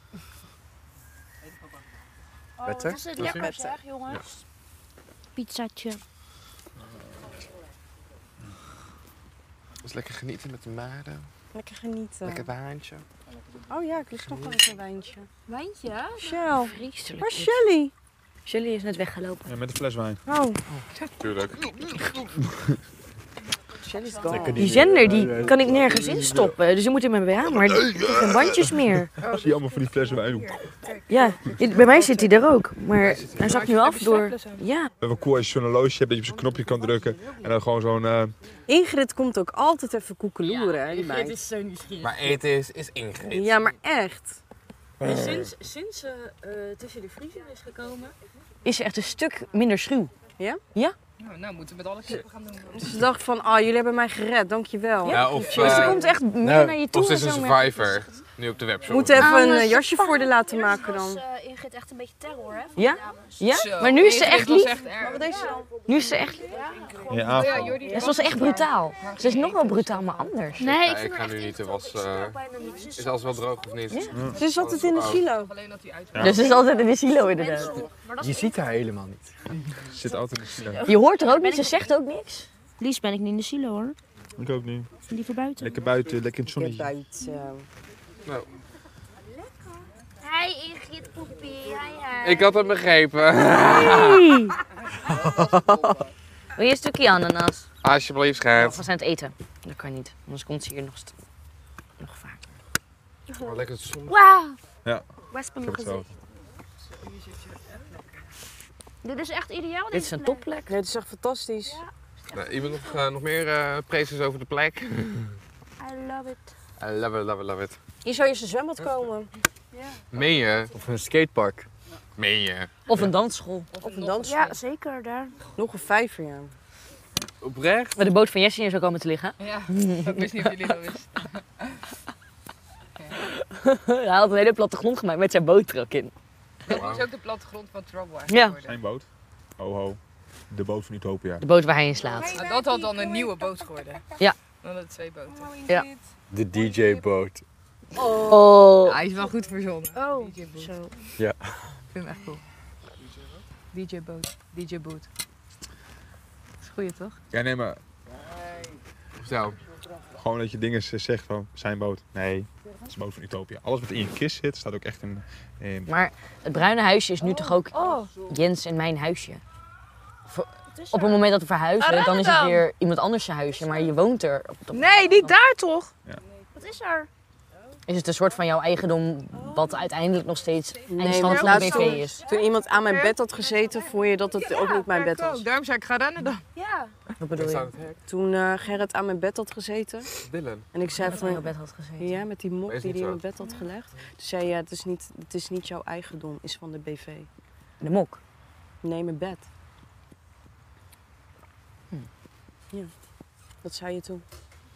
[SPEAKER 9] Oh,
[SPEAKER 7] Better?
[SPEAKER 9] was het
[SPEAKER 4] Dat is
[SPEAKER 9] lekker
[SPEAKER 4] het.
[SPEAKER 9] zeg, jongens. Pizzatje.
[SPEAKER 4] Dus lekker genieten met de maden.
[SPEAKER 3] Lekker genieten.
[SPEAKER 4] Lekker wijntje.
[SPEAKER 3] Oh ja, ik lust nog wel eens een wijntje.
[SPEAKER 9] Wijntje?
[SPEAKER 3] Shell.
[SPEAKER 6] Vreselijk.
[SPEAKER 3] Waar is Shelly?
[SPEAKER 6] Shelly is net weggelopen.
[SPEAKER 5] Ja, met een fles wijn.
[SPEAKER 3] Oh,
[SPEAKER 4] Tuurlijk.
[SPEAKER 3] Shelly's gone.
[SPEAKER 6] Die zender die kan ik nergens instoppen, dus je moet in mijn BH, maar ik heb geen bandjes meer.
[SPEAKER 5] Zie je allemaal van die flessen wijn doen.
[SPEAKER 6] Ja, bij mij zit hij er ook, maar hij zakt nu af door... Ja.
[SPEAKER 5] We hebben cool als je zo'n horloge hebt dat je op zo'n knopje kan drukken. En dan gewoon zo'n...
[SPEAKER 3] Ingrid komt ook altijd even koekeloeren, hè, die meid.
[SPEAKER 6] zo nieuwsgierig.
[SPEAKER 4] Maar eten is Ingrid.
[SPEAKER 3] Ja, maar echt.
[SPEAKER 6] Sinds ze tussen de vriezer is gekomen, is ze echt een stuk minder schuw.
[SPEAKER 3] Ja?
[SPEAKER 6] Ja.
[SPEAKER 2] Nou, moeten we met alle kippen gaan doen.
[SPEAKER 3] Dus ze dacht van, oh, jullie hebben mij gered, dankjewel.
[SPEAKER 4] Ja, of,
[SPEAKER 6] Dus ze komt echt meer naar je toe.
[SPEAKER 4] Of ze is
[SPEAKER 6] en
[SPEAKER 4] een
[SPEAKER 6] zo,
[SPEAKER 4] survivor, nu op de webshop.
[SPEAKER 3] We moeten even een jasje voor de laten maken
[SPEAKER 9] Was
[SPEAKER 3] dan.
[SPEAKER 9] Ingrid echt een beetje terror, hè?
[SPEAKER 6] Ja? Ja?
[SPEAKER 2] Zo,
[SPEAKER 6] Maar nu is ze echt lief.
[SPEAKER 2] erg.
[SPEAKER 6] Nu is ze echt...
[SPEAKER 5] Ja, aanval.
[SPEAKER 6] Ja, ze was echt brutaal. Ze is nog wel brutaal, maar anders.
[SPEAKER 9] Nee,
[SPEAKER 4] Ja, ik ga nu niet. Is alles wel droog of niet?
[SPEAKER 3] Ze is altijd in de silo.
[SPEAKER 6] Dus ze is altijd in de silo inderdaad.
[SPEAKER 7] Je ziet haar helemaal niet.
[SPEAKER 5] Ze zit altijd in de silo.
[SPEAKER 6] Je hoort er ook niet, ze zegt ook niks.
[SPEAKER 9] Liefst ben ik niet in de silo, hoor.
[SPEAKER 5] Ik ook niet.
[SPEAKER 9] Ik ben liever buiten.
[SPEAKER 5] Lekker buiten, lekker in het zonnetje.
[SPEAKER 3] Buiten.
[SPEAKER 4] Nou,
[SPEAKER 9] Hi Ingrid Poepie, hi.
[SPEAKER 4] ik had het begrepen.
[SPEAKER 6] Wil je een stukje ananas?
[SPEAKER 4] Alsjeblieft,
[SPEAKER 6] We
[SPEAKER 4] schat.
[SPEAKER 6] zijn het eten. Dat kan niet, anders komt ze hier nog vaker.
[SPEAKER 4] Oh, lekker zon.
[SPEAKER 9] Wauw.
[SPEAKER 5] Ja.
[SPEAKER 9] Wespen
[SPEAKER 5] Ik heb
[SPEAKER 9] mijn
[SPEAKER 5] het zo.
[SPEAKER 9] gezicht. Dit is echt ideaal.
[SPEAKER 6] Dit is een topplek.
[SPEAKER 3] Nee, het is echt fantastisch.
[SPEAKER 4] Nou, iemand nog meer prezes over de plek?
[SPEAKER 9] I love it.
[SPEAKER 4] I love it, love it, love it.
[SPEAKER 3] Hier zou je zijn zwembad komen.
[SPEAKER 4] Meen je?
[SPEAKER 7] Of een skatepark.
[SPEAKER 4] Meen je?
[SPEAKER 6] Of een dansschool.
[SPEAKER 3] Of een dansschool.
[SPEAKER 9] Ja, zeker daar.
[SPEAKER 3] Nog een vijver, ja.
[SPEAKER 4] Oprecht?
[SPEAKER 6] Waar de boot van Jessie hier zou komen te liggen.
[SPEAKER 2] Ja, ik wist niet of jullie dat wisten.
[SPEAKER 6] Hij had een hele plattegrond gemaakt met zijn boot er ook in.
[SPEAKER 2] Dat is ook de plattegrond van Trouble.
[SPEAKER 6] Ja.
[SPEAKER 5] Zijn boot. Ho ho. De boot van Utopia.
[SPEAKER 6] De boot waar hij in slaapt.
[SPEAKER 2] Nou, dat had dan een nieuwe boot geworden.
[SPEAKER 6] Ja.
[SPEAKER 2] Dan hadden 2 boten.
[SPEAKER 6] Ja.
[SPEAKER 7] De DJ-boot.
[SPEAKER 6] Oh.
[SPEAKER 2] Ja, hij is wel goed verzonnen.
[SPEAKER 9] Oh,
[SPEAKER 2] DJ-boot.
[SPEAKER 9] zo.
[SPEAKER 7] Ja.
[SPEAKER 2] Ik vind hem echt cool. DJ-boot. DJ-boot. Dat is goeie, toch?
[SPEAKER 5] Ja, nee, maar
[SPEAKER 4] Vertel.
[SPEAKER 5] gewoon dat je dingen zegt van zijn boot. Nee, het is de boot van Utopia. Alles wat in je kist zit, staat ook echt in...
[SPEAKER 6] Maar het bruine huisje is nu toch ook Jens en mijn huisje. Op het moment dat we verhuizen, dan is het weer iemand anders zijn huisje, maar je woont er.
[SPEAKER 2] Nee, niet daar toch?
[SPEAKER 9] Wat is er?
[SPEAKER 6] Is het een soort van jouw eigendom, wat uiteindelijk nog steeds
[SPEAKER 3] Nee,
[SPEAKER 6] eindstand
[SPEAKER 3] maar
[SPEAKER 6] van de BV is?
[SPEAKER 3] Toen iemand aan mijn bed had gezeten, vond je dat het ook niet mijn bed was.
[SPEAKER 2] Daarom zei ik, ga rennen dan.
[SPEAKER 9] Ja.
[SPEAKER 6] Wat bedoel je?
[SPEAKER 3] Toen Gerrit aan mijn bed had gezeten.
[SPEAKER 4] Dylan.
[SPEAKER 3] En ik zei
[SPEAKER 6] Wat
[SPEAKER 3] van...
[SPEAKER 6] aan je bed had gezeten?
[SPEAKER 3] Ja, met die mok
[SPEAKER 4] is
[SPEAKER 3] die
[SPEAKER 4] niet
[SPEAKER 3] hij in
[SPEAKER 4] zo.
[SPEAKER 3] mijn bed had gelegd. Toen zei je, het is niet jouw eigendom, is van de BV.
[SPEAKER 6] De mok.
[SPEAKER 3] Nee, mijn bed. Ja. Wat zei je toen?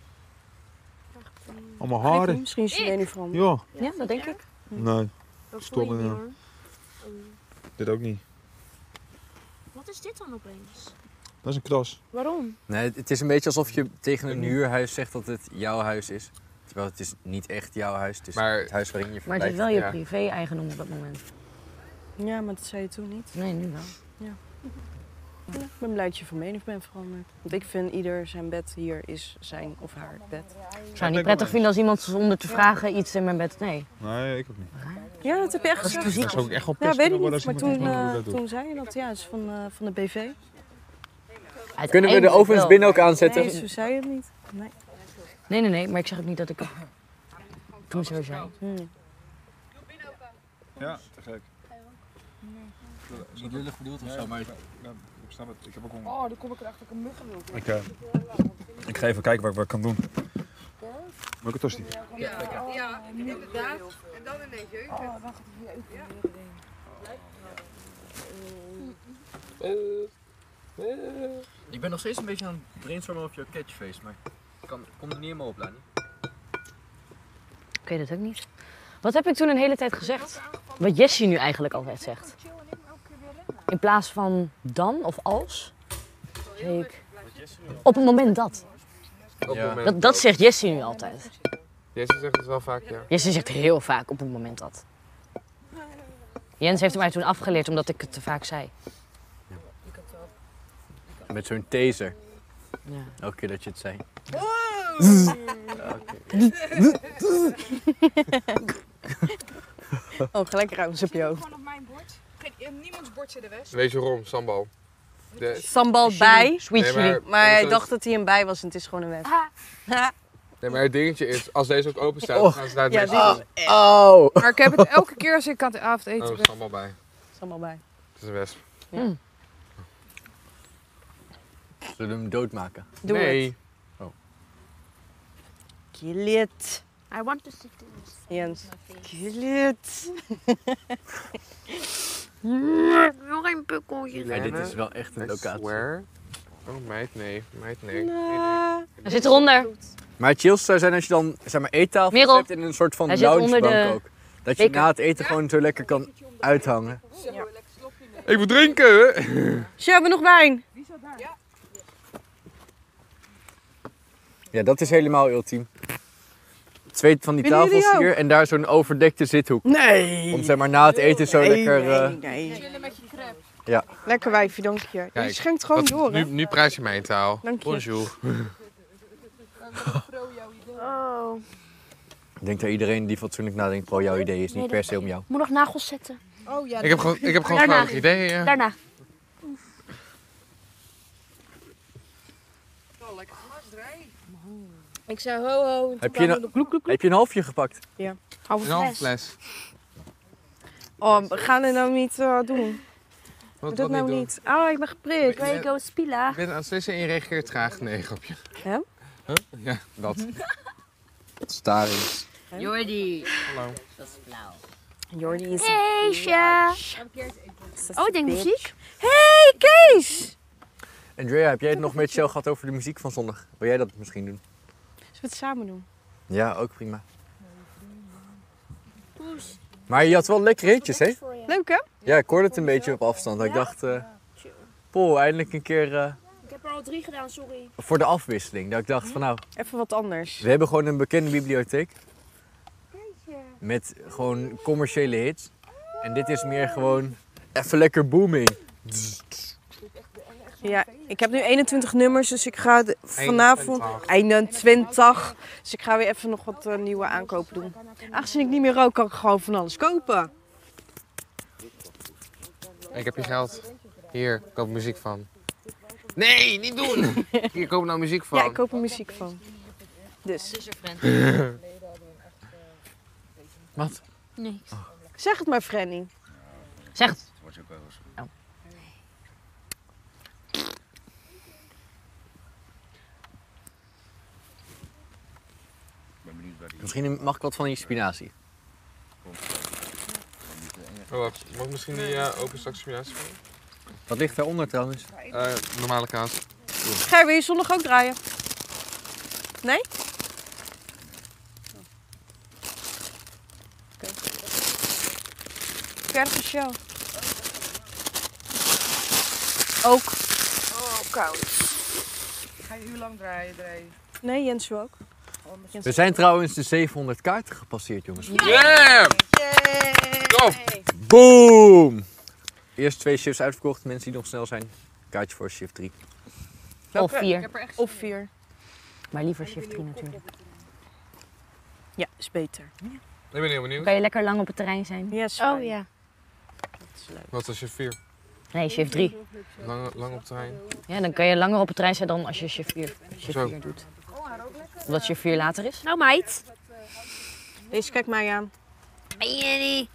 [SPEAKER 5] Allemaal
[SPEAKER 3] Kijk,
[SPEAKER 5] haren.
[SPEAKER 3] misschien is het niet van.
[SPEAKER 5] Ja.
[SPEAKER 6] Ja, dat denk ik.
[SPEAKER 5] Nee,
[SPEAKER 9] Dat
[SPEAKER 5] Stom,
[SPEAKER 9] voel je niet,
[SPEAKER 5] ja.
[SPEAKER 9] hoor.
[SPEAKER 5] dit ook niet.
[SPEAKER 9] Wat is dit dan opeens?
[SPEAKER 5] Dat is een kras.
[SPEAKER 9] Waarom?
[SPEAKER 7] Nee, het is een beetje alsof je tegen een huurhuis zegt dat het jouw huis is. Terwijl het is niet echt jouw huis, het is
[SPEAKER 4] Maar-
[SPEAKER 7] het huis waarin je
[SPEAKER 6] Maar
[SPEAKER 7] verblijft.
[SPEAKER 6] het is wel je
[SPEAKER 4] Ja.
[SPEAKER 6] privé-eigendom op dat moment.
[SPEAKER 3] Ja, maar dat zei je toen niet.
[SPEAKER 6] Nee, nu wel.
[SPEAKER 3] Ja, ik ben blij dat je van mening bent veranderd. Want ik vind ieder zijn bed hier is zijn of haar bed.
[SPEAKER 6] Ik zou het niet prettig vinden als iemand zonder te vragen iets in mijn bed... Nee.
[SPEAKER 5] Nee, ik ook niet.
[SPEAKER 3] Ja, dat heb je echt
[SPEAKER 6] Dat is
[SPEAKER 3] gezegd.
[SPEAKER 5] Dat zou ik echt wel
[SPEAKER 3] Ja,
[SPEAKER 5] pesten
[SPEAKER 3] weet ik
[SPEAKER 5] worden
[SPEAKER 3] niet.
[SPEAKER 5] als
[SPEAKER 3] Maar
[SPEAKER 5] iemand tegen mij dat doet.
[SPEAKER 3] toen zei je dat, ja, is van de BV.
[SPEAKER 7] Kunnen we de ovens binnen ook aanzetten?
[SPEAKER 3] Nee, zo zei je het niet. Nee.
[SPEAKER 6] Nee, maar ik zeg ook niet dat ik het toen zo zei.
[SPEAKER 5] Ja, te gek.
[SPEAKER 7] Niet lullig bedoeld of zo, maar...
[SPEAKER 5] Ja, ik snap het. Ik heb ook honger.
[SPEAKER 2] Oh, dan kom ik er echt ook een muggen wil.
[SPEAKER 5] Ik ga even kijken wat ik kan doen. Moet ik een tosti?
[SPEAKER 2] Ja, inderdaad. En dan ineens jeuken. Oh, dan gaat het jeuken.
[SPEAKER 7] Ik ben nog steeds een beetje aan het brainstormen over jouw catchphrase, maar ik kom er niet helemaal op, Lani.
[SPEAKER 6] Ik weet het ook niet. Wat heb ik toen een hele tijd gezegd? Wat Jessie nu eigenlijk altijd zegt. In plaats van dan of als, zei ik op het moment dat.
[SPEAKER 4] Op het moment
[SPEAKER 6] Dat zegt Jessie nu altijd.
[SPEAKER 4] Jessie zegt het wel vaak, ja.
[SPEAKER 6] Jessie zegt heel vaak op het moment dat. Jens heeft mij toen afgeleerd omdat ik het te vaak zei.
[SPEAKER 7] Met zo'n taser.
[SPEAKER 6] Ja.
[SPEAKER 7] Elke keer dat je het zei.
[SPEAKER 3] Oh, gelijk ruimte op je hoofd.
[SPEAKER 2] Gewoon op mijn bord. Niemands bord zit er weg.
[SPEAKER 4] Weet je waarom? Sambal.
[SPEAKER 3] Sambal bij.
[SPEAKER 6] Sweet
[SPEAKER 4] Nee,
[SPEAKER 6] chili.
[SPEAKER 3] Maar hij
[SPEAKER 4] dat-
[SPEAKER 3] dacht dat hij een bij was en het is gewoon een weg.
[SPEAKER 4] Nee, maar het dingetje is, als deze ook open staat, dan gaan ze daar het
[SPEAKER 3] Ja,
[SPEAKER 4] meeste
[SPEAKER 3] die-
[SPEAKER 4] doen.
[SPEAKER 7] Oh!
[SPEAKER 2] Maar ik heb het elke keer als ik aan het avondeten
[SPEAKER 4] Oh,
[SPEAKER 2] ben.
[SPEAKER 4] sambal bij.
[SPEAKER 3] Sambal bij.
[SPEAKER 4] Het is een wesp.
[SPEAKER 7] Zullen we hem doodmaken?
[SPEAKER 3] Doe
[SPEAKER 4] Nee.
[SPEAKER 3] Kill it.
[SPEAKER 9] I want to see this.
[SPEAKER 3] Jens. Kill it.
[SPEAKER 9] Nog een pukkeltje.
[SPEAKER 7] Ja, dit is wel echt een locatie.
[SPEAKER 4] Where? Oh, meid, nee. Meid, nee.
[SPEAKER 6] Hij zit eronder.
[SPEAKER 7] Maar het chillste zou zijn als je dan zeg maar eettafel
[SPEAKER 6] Merel.
[SPEAKER 7] hebt en een soort van
[SPEAKER 6] Hij zit onder
[SPEAKER 7] loungebank
[SPEAKER 6] de
[SPEAKER 7] ook. Dat je
[SPEAKER 6] beker.
[SPEAKER 7] na het eten gewoon zo lekker kan uithangen.
[SPEAKER 4] Ik moet drinken!
[SPEAKER 3] Ze hebben nog wijn.
[SPEAKER 7] Ja, dat is helemaal ultiem. 2 van die
[SPEAKER 3] Willen jullie
[SPEAKER 7] tafels
[SPEAKER 3] ook?
[SPEAKER 7] hier en daar zo'n overdekte zithoek.
[SPEAKER 3] Nee.
[SPEAKER 7] Om zeg maar na het eten zo lekker...
[SPEAKER 3] Nee.
[SPEAKER 7] Ja.
[SPEAKER 3] Lekker wijfje, dank je. Je schenkt gewoon door, hè?
[SPEAKER 4] Nu prijs je mijn taal.
[SPEAKER 3] Dank je.
[SPEAKER 4] Bonjour.
[SPEAKER 9] Oh.
[SPEAKER 7] Ik denk dat iedereen die fatsoenlijk nadenkt, pro jouw idee is niet per se om jou.
[SPEAKER 9] Moet nog nagels zetten.
[SPEAKER 2] Oh ja.
[SPEAKER 4] Ik heb gewoon
[SPEAKER 9] Daarna.
[SPEAKER 4] graag ideeën. Ja.
[SPEAKER 9] Daarna.
[SPEAKER 2] Ik zei ho ho. En
[SPEAKER 7] Heb
[SPEAKER 2] toen
[SPEAKER 7] je,
[SPEAKER 2] kwamen de kloek.
[SPEAKER 7] heb je een halfje gepakt?
[SPEAKER 3] Ja.
[SPEAKER 9] Halve
[SPEAKER 4] Een halve
[SPEAKER 9] fles.
[SPEAKER 4] fles.
[SPEAKER 3] Oh, we gaan het nou niet doen.
[SPEAKER 4] Wat
[SPEAKER 3] Doe dat nou
[SPEAKER 4] doen?
[SPEAKER 3] niet. Oh, ik ben geprikt.
[SPEAKER 9] Can we go spila?
[SPEAKER 4] Je bent aan het slissen en je reageert traag. Nee, grapje.
[SPEAKER 3] Hè?
[SPEAKER 4] Huh? Ja, dat.
[SPEAKER 7] Staring.
[SPEAKER 6] Jordi.
[SPEAKER 4] Hallo.
[SPEAKER 6] Dat is flauw.
[SPEAKER 3] Jordi is
[SPEAKER 9] Keesje. Oh, ik denk muziek.
[SPEAKER 3] Hey, Kees!
[SPEAKER 7] Andrea, heb jij het nog met Shell gehad over de muziek van zondag? Wil jij dat misschien doen?
[SPEAKER 3] Zullen we het samen doen?
[SPEAKER 7] Ja, ook prima. Maar je had wel lekkere hitjes, hè?
[SPEAKER 3] Leuk, hè?
[SPEAKER 7] Ja, ik hoorde het een beetje op afstand. Ik dacht, Paul, eindelijk een keer
[SPEAKER 9] Ik heb er al 3 gedaan, sorry.
[SPEAKER 7] voor de afwisseling. Dat ik dacht van nou,
[SPEAKER 3] Even wat anders.
[SPEAKER 7] we hebben gewoon een bekende bibliotheek. Met gewoon commerciële hits. En dit is meer gewoon even lekker booming.
[SPEAKER 3] Ja, ik heb nu 21 nummers, dus ik ga vanavond 21. Dus ik ga weer even nog wat nieuwe aankopen doen. Aangezien ik niet meer rook, kan ik gewoon van alles kopen.
[SPEAKER 4] Ik heb je geld. Hier, koop muziek van. Nee, niet doen! Hier, koop nou muziek van.
[SPEAKER 3] Ja, ik koop er muziek van. Dus.
[SPEAKER 7] Wat?
[SPEAKER 9] Niks.
[SPEAKER 3] Zeg het maar, Frenny.
[SPEAKER 6] Zeg het.
[SPEAKER 7] Misschien mag ik wat van die spinazie.
[SPEAKER 4] Oh, wacht. Mag ik misschien die open straks spinazie van?
[SPEAKER 7] Wat ligt daaronder trouwens?
[SPEAKER 4] Normale kaas.
[SPEAKER 3] Ger, wil je zondag ook draaien? Nee? Oké. Verder show. Ook.
[SPEAKER 2] Oh, koud. Ga je uur lang draaien?
[SPEAKER 3] Nee, Jens wil ook.
[SPEAKER 7] We zijn trouwens de 700 kaarten gepasseerd, jongens.
[SPEAKER 4] Yeah! Top!
[SPEAKER 7] Boom! Eerst 2 shifts uitverkocht. Mensen die nog snel zijn. Kaartje voor shift 3.
[SPEAKER 6] Of 4.
[SPEAKER 3] Of 4.
[SPEAKER 6] Maar liever shift 3 natuurlijk.
[SPEAKER 3] Ja, is beter.
[SPEAKER 4] Ik ben heel benieuwd.
[SPEAKER 6] Kan je lekker lang op het terrein zijn?
[SPEAKER 3] Yes.
[SPEAKER 9] Oh ja.
[SPEAKER 4] Wat is shift 4?
[SPEAKER 6] Nee, shift 3.
[SPEAKER 4] Lang op terrein.
[SPEAKER 6] Ja, dan kan je langer op het terrein zijn dan als je shift 4
[SPEAKER 4] Zo.
[SPEAKER 6] doet. Omdat shift 4 later is.
[SPEAKER 9] Nou meid.
[SPEAKER 3] Deze kijk mij aan.
[SPEAKER 9] Hey Jenny.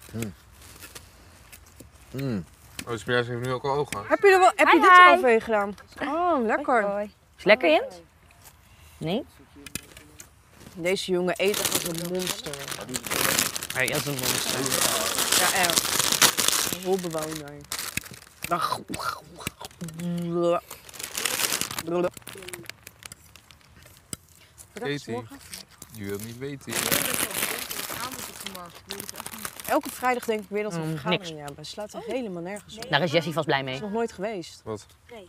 [SPEAKER 4] Oh, de spelers heeft nu ook al ogen.
[SPEAKER 3] Heb je dit er al overheen gedaan? Oh, lekker.
[SPEAKER 6] Is het lekker, Jens? Nee?
[SPEAKER 3] Deze jongen eet echt als een monster.
[SPEAKER 12] Hij is een monster.
[SPEAKER 3] Ja, echt. Een holbewoner.
[SPEAKER 4] Eet hij? Je wilt niet weten.
[SPEAKER 3] Elke vrijdag denk ik weer dat we een
[SPEAKER 6] niks.
[SPEAKER 3] vergadering hebben. Het slaat er helemaal nergens op.
[SPEAKER 6] Daar is Jessie vast blij
[SPEAKER 3] Dat
[SPEAKER 6] mee.
[SPEAKER 3] is nog nooit geweest.
[SPEAKER 4] Wat?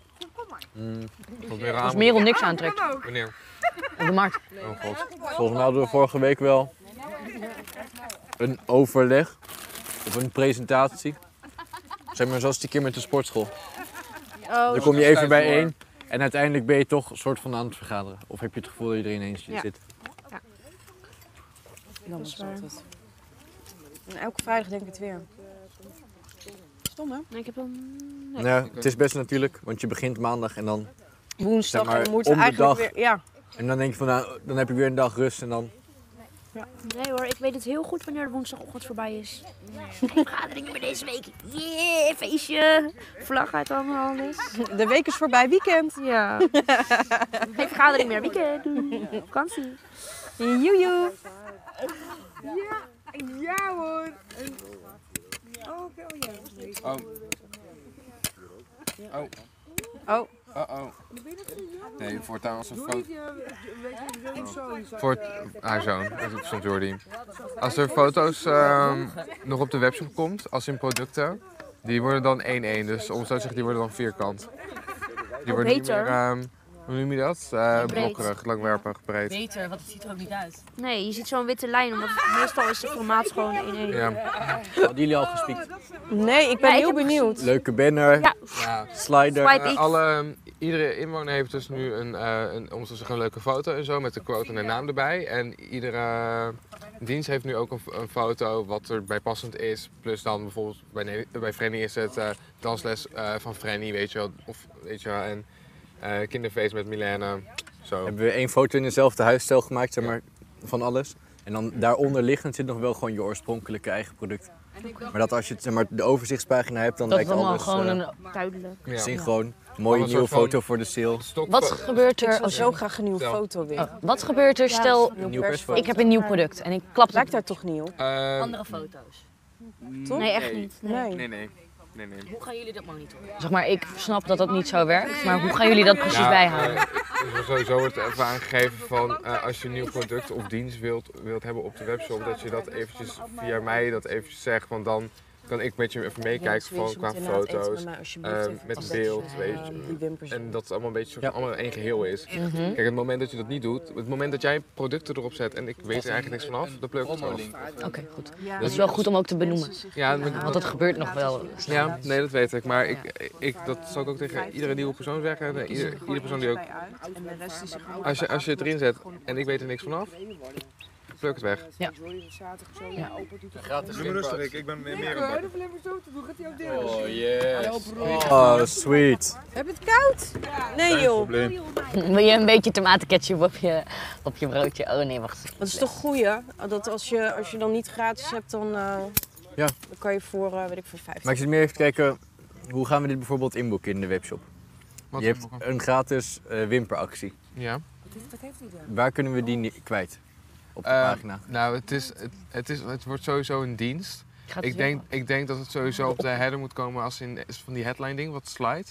[SPEAKER 6] Als Merel niks aantrekt.
[SPEAKER 4] Wanneer?
[SPEAKER 6] Op de markt.
[SPEAKER 4] Oh god.
[SPEAKER 7] Volgens mij hadden we vorige week wel een overleg of een presentatie. Zeg maar zoals die keer met de sportschool. Dan kom je even bijeen en uiteindelijk ben je toch een soort van aan het vergaderen. Of heb je het gevoel dat iedereen eens zit?
[SPEAKER 3] Dan is het. En elke vrijdag denk ik het weer. Stom hè?
[SPEAKER 9] Nee, ik heb hem...
[SPEAKER 7] Ja, het is best natuurlijk, want je begint maandag en dan
[SPEAKER 3] Woensdag
[SPEAKER 7] zeg maar,
[SPEAKER 3] en we moeten
[SPEAKER 7] om de
[SPEAKER 3] eigenlijk
[SPEAKER 7] dag.
[SPEAKER 3] weer... Ja.
[SPEAKER 7] En dan denk je van nou, dan heb ik weer een dag rust en dan...
[SPEAKER 9] Nee hoor, ik weet het heel goed wanneer de woensdagochtend voorbij is. Geen vergaderingen meer deze week. Yeah, feestje. Vlag uit allemaal alles.
[SPEAKER 3] De week is voorbij, weekend.
[SPEAKER 9] Ja. Geen vergadering meer, weekend. Vakantie.
[SPEAKER 3] Joejoe.
[SPEAKER 2] Ja hoor.
[SPEAKER 4] Oh. Oh.
[SPEAKER 3] Oh.
[SPEAKER 4] Oh. Nee, voortaan als een foto. Voor haar zoon, dat stond Jordi. Als er foto's nog op de webshop komt, als in producten, die worden dan 1-1. Dus om zo te zeggen, die worden dan vierkant. Die worden niet meer, hoe noem je dat? Blokkerig, langwerpig, breed.
[SPEAKER 6] Beter, want het ziet er ook niet uit.
[SPEAKER 9] Nee, je ziet zo'n witte lijn, omdat meestal is de formaat gewoon 1-1.
[SPEAKER 4] Ja.
[SPEAKER 7] Hadden jullie al gespiekt?
[SPEAKER 3] Nee, ik ben heel benieuwd.
[SPEAKER 7] Leuke banner,
[SPEAKER 9] Ja.
[SPEAKER 7] slider.
[SPEAKER 4] Iedere inwoner heeft dus nu om te zeggen, een leuke foto en zo, met de quote en de naam erbij. En iedere dienst heeft nu ook een foto wat erbij passend is. Plus dan bijvoorbeeld bij Frenny is het dansles van Frenny, weet je wel. Of, weet je wel, en kinderfeest met Milena. Zo.
[SPEAKER 7] Hebben we 1 foto in dezelfde huisstijl gemaakt, zeg maar, van alles. En dan daaronder liggend zit nog wel gewoon je oorspronkelijke eigen product. Maar dat als je zeg maar, de overzichtspagina hebt, dan
[SPEAKER 6] Dat
[SPEAKER 7] lijkt
[SPEAKER 6] is allemaal
[SPEAKER 7] alles
[SPEAKER 6] gewoon een
[SPEAKER 9] duidelijk.
[SPEAKER 7] synchroon. Mooie nieuwe foto voor de sale.
[SPEAKER 6] Wat gebeurt
[SPEAKER 3] Ik
[SPEAKER 6] er
[SPEAKER 3] zou
[SPEAKER 6] als
[SPEAKER 3] zo graag een nieuwe foto willen.
[SPEAKER 6] Wat gebeurt er, stel, ik heb een nieuw product en ik klap het.
[SPEAKER 3] Lijkt daar toch niet op?
[SPEAKER 6] Andere foto's.
[SPEAKER 3] Toch?
[SPEAKER 9] Nee, echt niet.
[SPEAKER 4] Nee.
[SPEAKER 6] Hoe gaan jullie dat monitoren? Zeg maar, ik snap dat dat niet zo werkt, maar hoe gaan jullie dat precies bijhouden?
[SPEAKER 4] Sowieso wordt even aangegeven van als je een nieuw product of dienst wilt hebben op de webshop, dat je dat eventjes via mij dat eventjes zegt, want dan kan ik met je even meekijken van qua foto's, met beeld, weet je. En dat het allemaal een beetje allemaal één geheel is. Kijk, het moment dat je dat niet doet, het moment dat jij producten erop zet en ik weet er eigenlijk niks vanaf, dan pluk ik het zelf.
[SPEAKER 6] Oké, goed. Dat is wel goed om ook te benoemen.
[SPEAKER 4] Ja,
[SPEAKER 6] want dat gebeurt nog wel.
[SPEAKER 4] Ja, nee, dat weet ik. Maar dat zal ik ook tegen iedere nieuwe persoon zeggen. En iedere persoon die ook... Als je het erin zet en ik weet er niks vanaf, pluk het weg.
[SPEAKER 6] Ja.
[SPEAKER 5] Doe me rustig, ik ben meer aan het
[SPEAKER 7] Oh yes. Oh, sweet.
[SPEAKER 3] Heb je het koud? Nee joh.
[SPEAKER 6] Wil je een beetje tomatenketchup op je broodje? Oh nee, wacht.
[SPEAKER 3] Dat is toch goed hè? Dat als je dan niet gratis hebt, dan kan je voor, weet ik, voor 50.
[SPEAKER 7] Maar ik zit meer even te kijken, hoe gaan we dit bijvoorbeeld inboeken in de webshop? Je hebt een gratis wimperactie.
[SPEAKER 4] Ja.
[SPEAKER 7] Waar kunnen we die kwijt? Op de pagina?
[SPEAKER 4] Nou, het wordt sowieso een dienst. Ik denk dat het sowieso op de header moet komen als in van die headline ding, wat slide.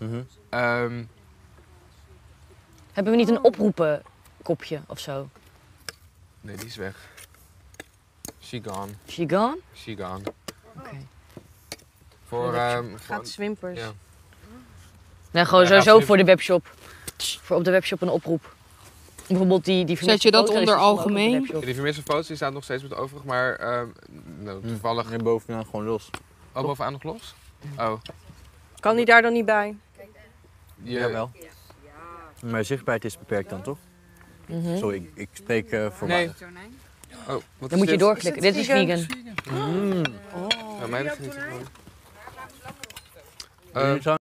[SPEAKER 6] Hebben we niet een oproepenkopje of zo?
[SPEAKER 4] Nee, die is weg. She gone.
[SPEAKER 6] She gone?
[SPEAKER 4] She gone.
[SPEAKER 6] Oké.
[SPEAKER 4] Voor
[SPEAKER 3] gratis wimpers.
[SPEAKER 4] Ja.
[SPEAKER 6] Nee, gewoon sowieso voor de webshop. Voor op de webshop een oproep. Bijvoorbeeld die
[SPEAKER 3] Zet je dat onder algemeen?
[SPEAKER 4] Die vermiste foto's die staan nog steeds met overig, maar toevallig...
[SPEAKER 7] En bovenaan gewoon los.
[SPEAKER 4] Oh, bovenaan nog los? Oh.
[SPEAKER 3] Kan die daar dan niet bij?
[SPEAKER 7] Jawel. Maar zichtbaarheid is beperkt dan, toch? Sorry, ik spreek voor mij.
[SPEAKER 4] Oh, wat
[SPEAKER 6] dan moet je doorklikken. Dit is vegan.
[SPEAKER 4] Ja, mij ligt niet gewoon.